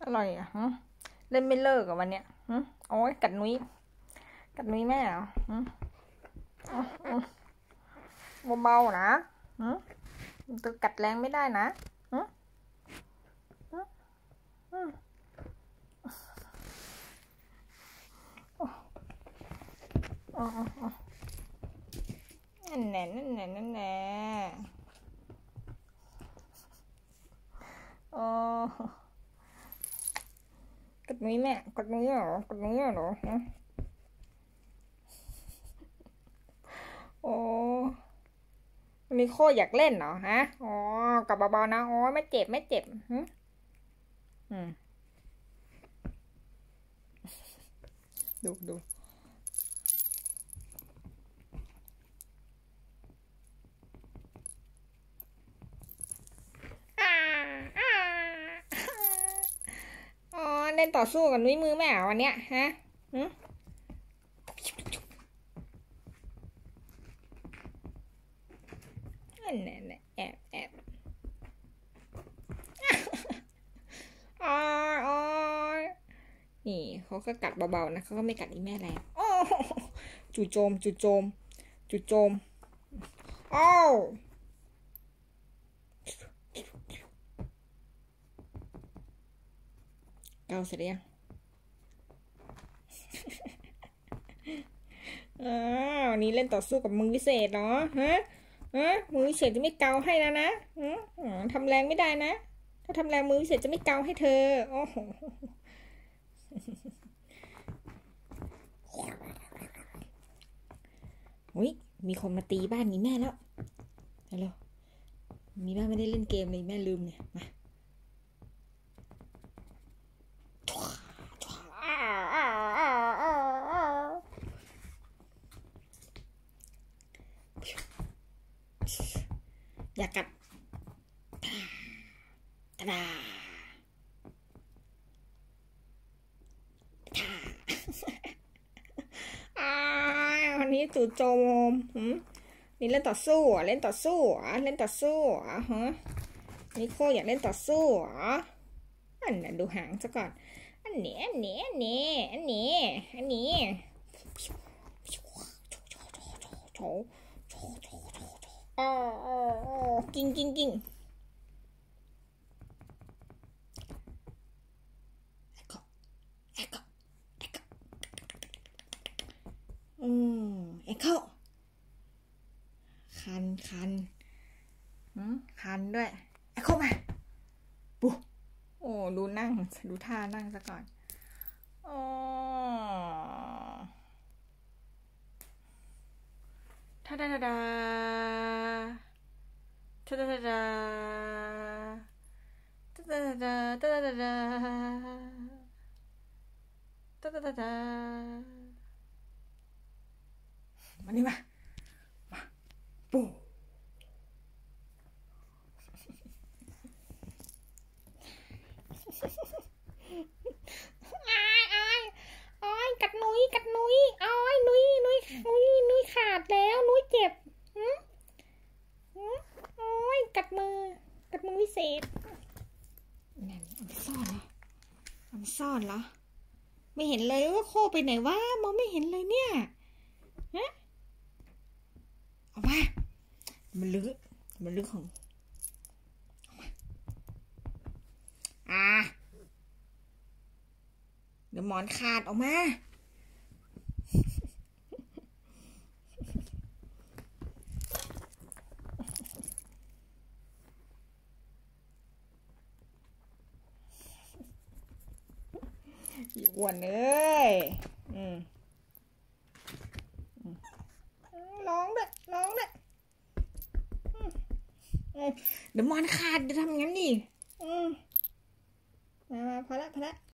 ร่อยอ่ะเล่นไม่เลิกกับวันเนี้ยโอ้ยกัดนุ้ยแม่เหรอเบาๆนะตัวกัดแรงไม่ได้นะนั่นแน่โอ้กัดนุ้ยแม่กัดนุ้ยเหรอโอ้วันนี้โคอยากเล่นเหรอฮะอ๋อกับเบาๆนะอ๋อไม่เจ็บดูอ๋อเล่นต่อสู้กับนุ้ยมือแม่วันเนี้ยฮะนั่นแหละแอบอ๋อนี่เขาก็กัดเบาๆนะเขาก็ไม่กัดอีแม่แรงโอ้จู่โจมอ้าวเกาเสร็จยังวันนี้เล่นต่อสู้กับมือวิเศษเนาะมือวิเศษจะไม่เกาให้แล้วนะทำแรงไม่ได้นะถ้าทำแรงมือวิเศษจะไม่เกาให้เธอโอ้โหมีคนมาตีบ้านนี้แม่แล้วมีแม่ไม่ได้เล่นเกมเลยแม่ลืมเนี่ยมาอย่ากัดตาวันนี้จู่โจมนี่เล่นต่อสู้เล่นต่อสู้ฮะนี่โคอยากเล่นต่อสู้อันนั้นดูหางซะก่อนอันนี้กิ้งเอ็กเข้าคันด้วยเอ็กเข้ามาปุ๊โอ้ดูท่านั่งซะก่อนท่าดามานี่มาปุ๊กัดนุ้ยนุ้ยขาดแล้วนุ้ยเจ็บกัดมือวิเศษนั่นเอาซ่อนเหรอไม่เห็นเลยว่าโคไปไหนวะมองไม่เห็นเลยเนี่ยเอามามันลึกของเดี๋ยวหมอนขาดออกมาอ้วนเลยร้องด้วยเดี๋ยวมอนขาดจะทำงั้นดิมาพอละ